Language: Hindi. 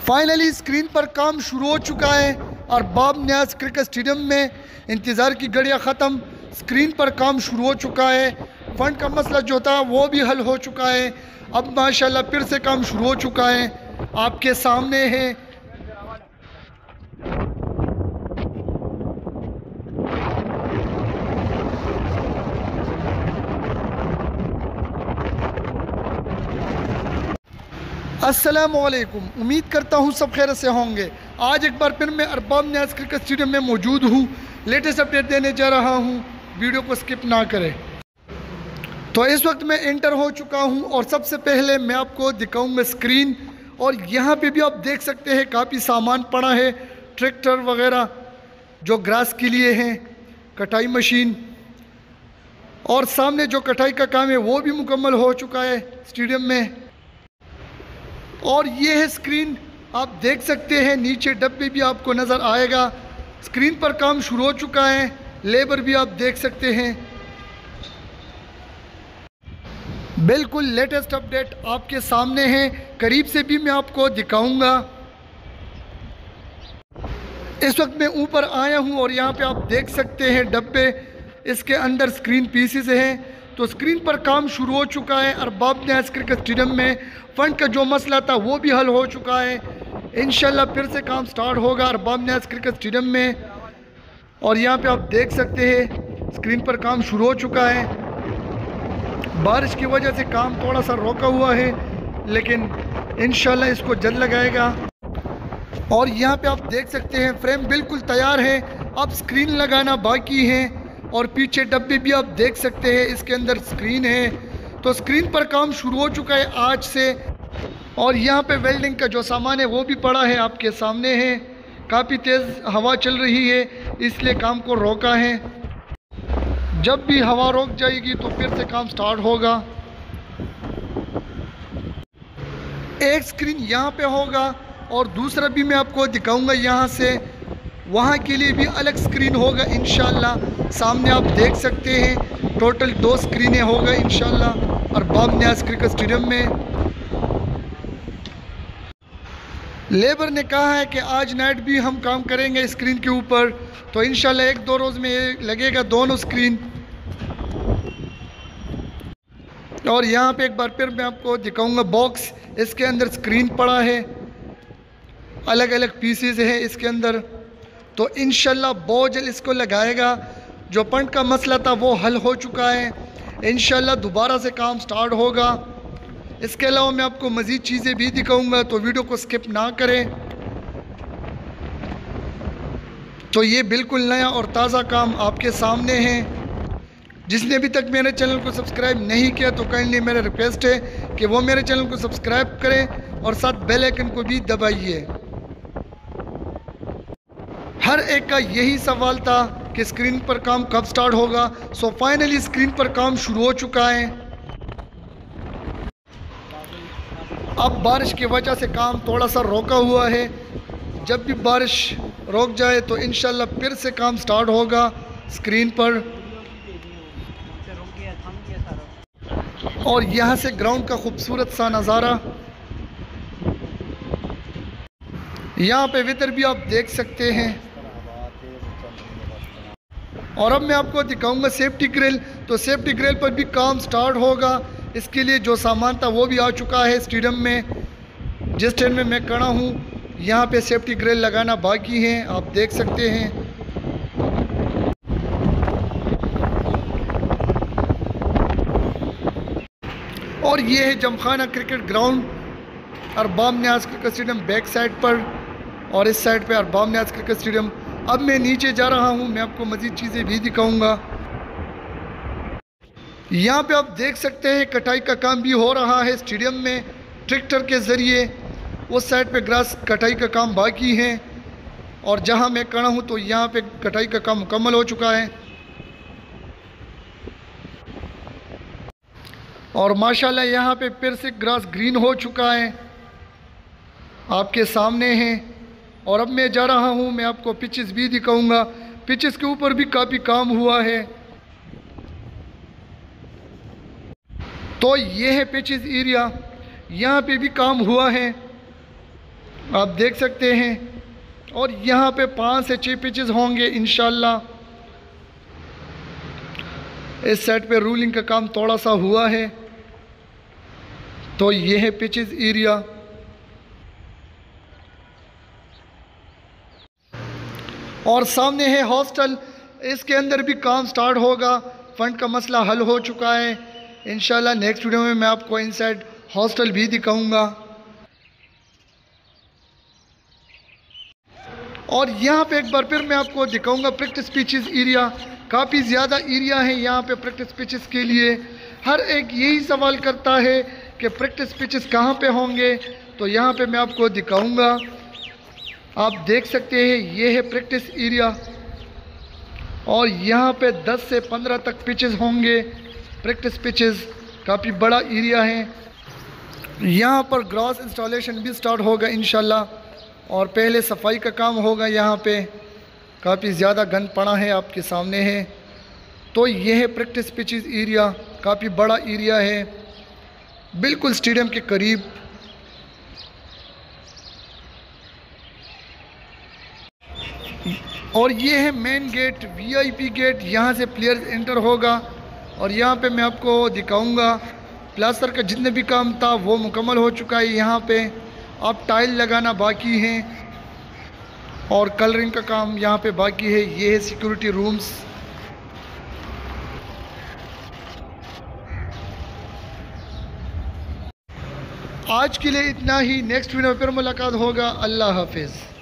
फाइनली स्क्रीन पर काम शुरू हो चुका है और बाब नियाज क्रिकेट स्टेडियम में इंतज़ार की घड़ियाँ ख़त्म। स्क्रीन पर काम शुरू हो चुका है। फंड का मसला जो था वो भी हल हो चुका है। अब माशाल्लाह फिर से काम शुरू हो चुका है, आपके सामने है। अस्सलामुअलैकुम, उम्मीद करता हूँ सब खैर से होंगे। आज एक बार फिर मैं बाब नियाज क्रिकेट स्टेडियम में मौजूद हूँ। लेटेस्ट अपडेट देने जा रहा हूँ, वीडियो को स्किप ना करें। तो इस वक्त मैं एंटर हो चुका हूँ और सबसे पहले मैं आपको दिखाऊंगा स्क्रीन। और यहाँ पे भी आप देख सकते हैं काफ़ी सामान पड़ा है, ट्रैक्टर वगैरह जो ग्रास के लिए हैं, कटाई मशीन, और सामने जो कटाई का काम है वो भी मुकम्मल हो चुका है स्टेडियम में। और ये है स्क्रीन, आप देख सकते हैं नीचे डब्बे भी आपको नज़र आएगा। स्क्रीन पर काम शुरू हो चुका है, लेबर भी आप देख सकते हैं। बिल्कुल लेटेस्ट अपडेट आपके सामने है, करीब से भी मैं आपको दिखाऊंगा। इस वक्त मैं ऊपर आया हूं और यहाँ पे आप देख सकते हैं डब्बे, इसके अंदर स्क्रीन पीसेस हैं। तो स्क्रीन पर काम शुरू हो चुका है और बाब नियाज क्रिकेट स्टेडियम में फंड का जो मसला था वो भी हल हो चुका है। इंशाल्लाह फिर से काम स्टार्ट होगा और बाब नियाज क्रिकेट स्टेडियम में। और यहाँ पे आप देख सकते हैं स्क्रीन पर काम शुरू हो चुका है। बारिश की वजह से काम थोड़ा सा रोका हुआ है, लेकिन इंशाल्लाह इसको जल्द लगाएगा। और यहाँ पे आप देख सकते हैं फ्रेम बिल्कुल तैयार है, अब स्क्रीन लगाना बाकी है। और पीछे डब्बे भी आप देख सकते हैं, इसके अंदर स्क्रीन है। तो स्क्रीन पर काम शुरू हो चुका है आज से। और यहाँ पे वेल्डिंग का जो सामान है वो भी पड़ा है, आपके सामने है। काफ़ी तेज़ हवा चल रही है, इसलिए काम को रोका है। जब भी हवा रोक जाएगी तो फिर से काम स्टार्ट होगा। एक स्क्रीन यहाँ पे होगा और दूसरा भी मैं आपको दिखाऊंगा यहाँ से, वहाँ के लिए भी अलग स्क्रीन होगा इंशाल्लाह। सामने आप देख सकते हैं टोटल 2 स्क्रीनें होगा इंशाल्लाह और बाब नियाज क्रिकेट स्टेडियम में। लेबर ने कहा है कि आज नाइट भी हम काम करेंगे स्क्रीन के ऊपर, तो इंशाल्लाह 1-2 रोज़ में लगेगा दोनों स्क्रीन। और यहाँ पे एक बार फिर मैं आपको दिखाऊंगा बॉक्स, इसके अंदर स्क्रीन पड़ा है, अलग अलग पीसेस हैं इसके अंदर। तो इंशाल्लाह बहुत जल्द इसको लगाएगा। जो पंट का मसला था वो हल हो चुका है, इंशाल्लाह दोबारा से काम स्टार्ट होगा। इसके अलावा मैं आपको मज़ीद चीज़ें भी दिखाऊंगा, तो वीडियो को स्किप ना करें। तो ये बिल्कुल नया और ताज़ा काम आपके सामने है। जिसने अभी तक मेरे चैनल को सब्सक्राइब नहीं किया तो काइंडली मेरा रिक्वेस्ट है कि वो मेरे चैनल को सब्सक्राइब करें और साथ बेल आइकन को भी दबाइए। हर एक का यही सवाल था कि स्क्रीन पर काम कब स्टार्ट होगा। सो फाइनली स्क्रीन पर काम शुरू हो चुका है। अब बारिश की वजह से काम थोड़ा सा रोका हुआ है, जब भी बारिश रोक जाए तो इंशाल्लाह फिर से काम स्टार्ट होगा स्क्रीन पर। और यहाँ से ग्राउंड का खूबसूरत सा नज़ारा, यहाँ पे वेदर भी आप देख सकते हैं। और अब मैं आपको दिखाऊंगा सेफ्टी ग्रिल। तो सेफ्टी ग्रिल पर भी काम स्टार्ट होगा। इसके लिए जो सामान था वो भी आ चुका है स्टेडियम में। जिस ट्रेन में मैं खड़ा हूँ यहाँ पे सेफ्टी ग्रिल लगाना बाकी है, आप देख सकते हैं। और ये है जमखाना क्रिकेट ग्राउंड और Bab Niaz cricket stadium back side पर, और इस साइड पे और बाब नियाज क्रिकेट स्टेडियम। अब मैं नीचे जा रहा हूँ, मैं आपको मज़ीद चीज़ें भी दिखाऊंगा। यहाँ पे आप देख सकते हैं कटाई का काम भी हो रहा है स्टेडियम में ट्रैक्टर के ज़रिए। उस साइड पे ग्रास कटाई का काम बाकी है, और जहाँ मैं खड़ा हूँ तो यहाँ पे कटाई का काम मुकम्मल हो चुका है। और माशाल्लाह यहाँ पे फिर से ग्रास ग्रीन हो चुका है, आपके सामने है। और अब मैं जा रहा हूँ, मैं आपको पिचेस भी दिखाऊंगा। पिचेस के ऊपर भी काफ़ी काम हुआ है। तो ये है पिचेस एरिया, यहाँ पे भी काम हुआ है। आप देख सकते हैं। और यहाँ पे 5 से 6 पिचेस होंगे इंशाल्लाह। इस साइड पे रूलिंग का काम थोड़ा सा हुआ है। तो ये है पिचेस एरिया। और सामने है हॉस्टल, इसके अंदर भी काम स्टार्ट होगा। फंड का मसला हल हो चुका है। इंशाल्लाह नेक्स्ट वीडियो में मैं आपको इनसाइड हॉस्टल भी दिखाऊंगा। और यहाँ पे एक बार फिर मैं आपको दिखाऊंगा प्रैक्टिस पिचेस एरिया। काफ़ी ज़्यादा एरिया है यहाँ पे प्रैक्टिस पिचेस के लिए। हर एक यही सवाल करता है कि प्रैक्टिस पिचेस कहाँ पे होंगे, तो यहाँ पे मैं आपको दिखाऊंगा। आप देख सकते हैं ये है प्रैक्टिस एरिया। और यहाँ पे 10 से 15 तक पिचेस होंगे, प्रैक्टिस पिचेस। काफ़ी बड़ा एरिया है। यहाँ पर ग्रास इंस्टॉलेशन भी स्टार्ट होगा इंशाल्लाह। और पहले सफाई का काम होगा। यहाँ पे काफ़ी ज़्यादा गंद पड़ा है, आपके सामने है। तो ये है प्रैक्टिस पिचेस एरिया। काफ़ी बड़ा एरिया है, बिल्कुल स्टेडियम के करीब। और ये है मेन गेट, वीआईपी गेट। यहाँ से प्लेयर्स एंटर होगा। और यहाँ पे मैं आपको दिखाऊंगा प्लास्टर का जितने भी काम था वो मुकम्मल हो चुका है। यहाँ पे अब टाइल लगाना बाकी है और कलरिंग का काम यहाँ पे बाकी है। ये है सिक्योरिटी रूम्स। आज के लिए इतना ही। नेक्स्ट वीडियो में फिर मुलाकात होगा। अल्लाह हाफिज़।